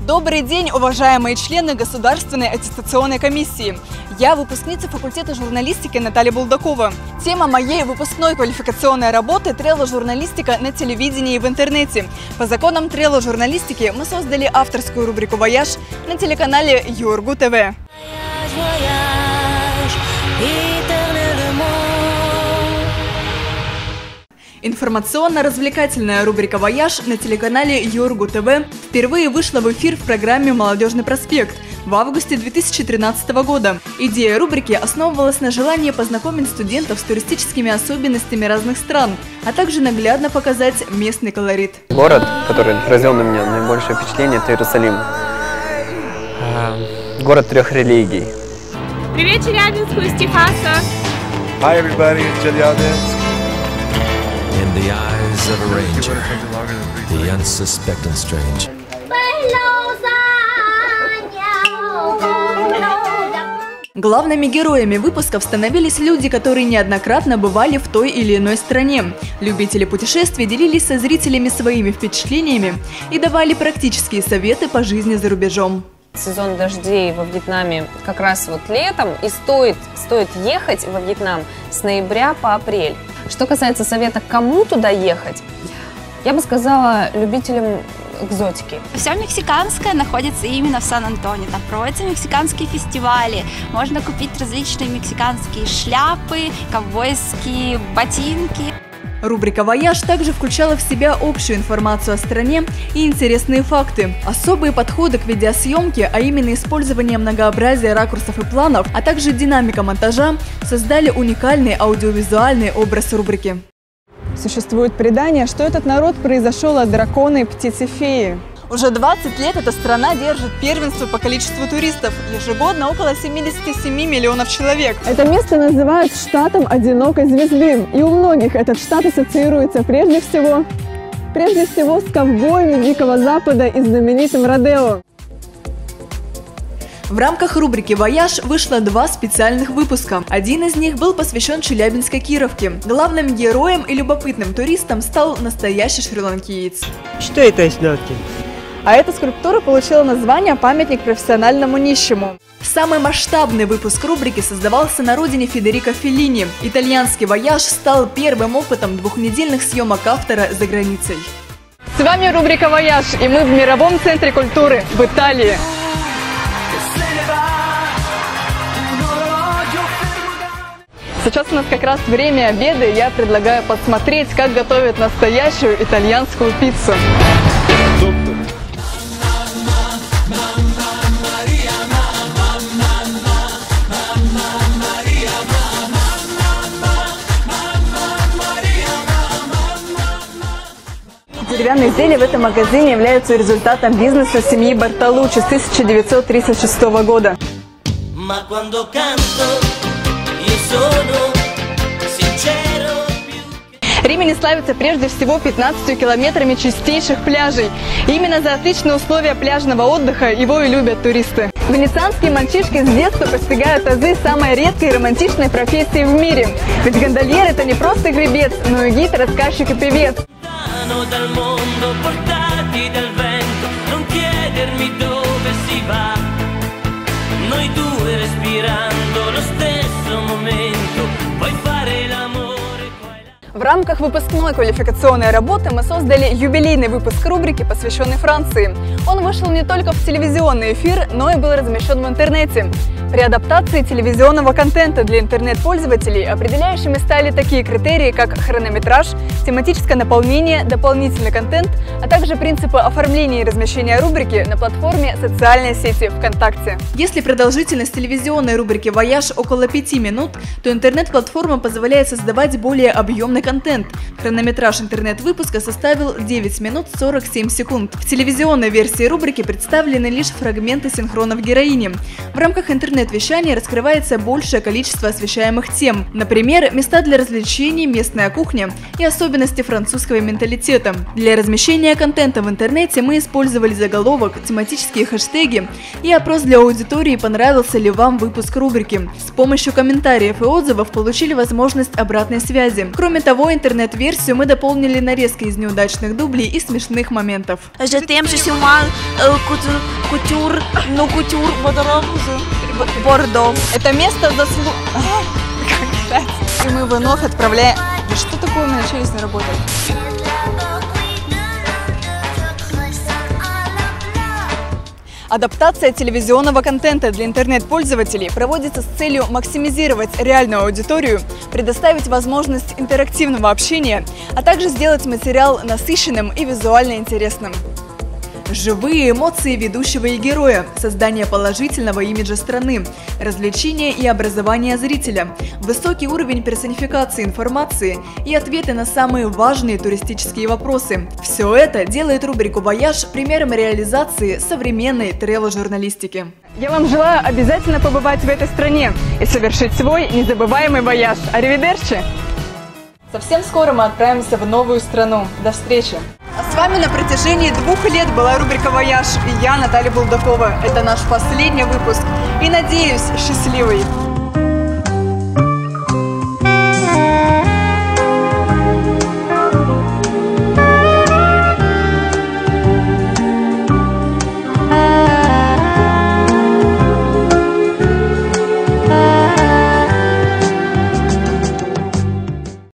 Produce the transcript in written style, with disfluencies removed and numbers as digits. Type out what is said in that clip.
Добрый день, уважаемые члены Государственной аттестационной комиссии. Я выпускница факультета журналистики Наталья Булдакова. Тема моей выпускной квалификационной работы – трелло-журналистика на телевидении и в интернете. По законам трелло-журналистики мы создали авторскую рубрику «Вояж» на телеканале Юргу ТВ. Информационно-развлекательная рубрика «Вояж» на телеканале Юргу ТВ впервые вышла в эфир в программе «Молодежный проспект» в августе 2013 года. Идея рубрики основывалась на желании познакомить студентов с туристическими особенностями разных стран, а также наглядно показать местный колорит. Город, который произвел на меня наибольшее впечатление, это Иерусалим. Город трех религий. Привет, Челябинск, из Техаса. Hi everybody, it's Челябинск. In the eyes of a ranger, the unsuspecting stranger. Главными героями выпусков становились люди, которые неоднократно бывали в той или иной стране. Любители путешествий делились со зрителями своими впечатлениями и давали практические советы по жизни за рубежом. Сезон дождей во Вьетнаме как раз вот летом, и стоит ехать во Вьетнам с ноября по апрель. Что касается совета, кому туда ехать, я бы сказала любителям экзотики. Все мексиканское находится именно в Сан-Антонио. Там проводятся мексиканские фестивали. Можно купить различные мексиканские шляпы, ковбойские ботинки. Рубрика «Вояж» также включала в себя общую информацию о стране и интересные факты. Особые подходы к видеосъемке, а именно использование многообразия ракурсов и планов, а также динамика монтажа, создали уникальный аудиовизуальный образ рубрики. Существует предание, что этот народ произошел от дракона и птицы-феи. Уже 20 лет эта страна держит первенство по количеству туристов. Ежегодно около 77 миллионов человек. Это место называют штатом одинокой звезды. И у многих этот штат ассоциируется прежде всего с ковбоями Дикого Запада и знаменитым Родео. В рамках рубрики «Вояж» вышло 2 специальных выпуска. Один из них был посвящен Челябинской Кировке. Главным героем и любопытным туристом стал настоящий шри-ланкиец. Что это снотки? А эта скульптура получила название «Памятник профессиональному нищему». Самый масштабный выпуск рубрики создавался на родине Федерико Феллини. Итальянский «Вояж» стал первым опытом 2-недельных съемок автора за границей. С вами рубрика «Вояж», и мы в Мировом центре культуры в Италии. Сейчас у нас как раз время обеда, и я предлагаю посмотреть, как готовят настоящую итальянскую пиццу. Деревянные изделия в этом магазине являются результатом бизнеса семьи Бартолуччи с 1936 года. Римини славится прежде всего 15 километрами чистейших пляжей. И именно за отличные условия пляжного отдыха его и любят туристы. Венецианские мальчишки с детства постигают азы самой редкой и романтичной профессии в мире. Ведь гондольер – это не просто гребец, но и гид, рассказчик и певец. В рамках выпускной квалификационной работы мы создали юбилейный выпуск рубрики, посвященный Франции. Он вышел не только в телевизионный эфир, но и был размещен в интернете. При адаптации телевизионного контента для интернет-пользователей определяющими стали такие критерии, как хронометраж, тематическое наполнение, дополнительный контент, а также принципы оформления и размещения рубрики на платформе социальной сети ВКонтакте. Если продолжительность телевизионной рубрики «Вояж» около 5 минут, то интернет-платформа позволяет создавать более объемный контент. Хронометраж интернет-выпуска составил 9 минут 47 секунд. В телевизионной версии рубрики представлены лишь фрагменты синхронов героини. В рамках интернет интернет-вещании раскрывается большее количество освещаемых тем. Например, места для развлечений, местная кухня и особенности французского менталитета. Для размещения контента в интернете мы использовали заголовок, тематические хэштеги и опрос для аудитории, понравился ли вам выпуск рубрики. С помощью комментариев и отзывов получили возможность обратной связи. Кроме того, интернет-версию мы дополнили нарезкой из неудачных дублей и смешных моментов. Это место И мы вновь отправляем... Да что такое, у меня челюсть не работает? Адаптация телевизионного контента для интернет-пользователей проводится с целью максимизировать реальную аудиторию, предоставить возможность интерактивного общения, а также сделать материал насыщенным и визуально интересным. Живые эмоции ведущего и героя, создание положительного имиджа страны, развлечение и образование зрителя, высокий уровень персонификации информации и ответы на самые важные туристические вопросы. Все это делает рубрику «Вояж» примером реализации современной тревел-журналистики. Я вам желаю обязательно побывать в этой стране и совершить свой незабываемый вояж. Аривидерчи! Совсем скоро мы отправимся в новую страну. До встречи! А с вами на протяжении 2 лет была рубрика «Вояж» и я, Наталья Булдакова. Это наш последний выпуск и, надеюсь, счастливый.